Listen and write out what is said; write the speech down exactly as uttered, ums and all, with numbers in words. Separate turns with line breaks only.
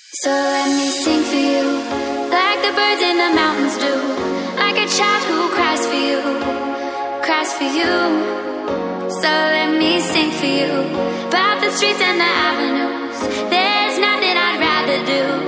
So let me sing for you, like the birds in the mountains do, like a child who cries for you, cries for you. So let me sing for you, about the streets and the avenues. There's nothing I'd rather do.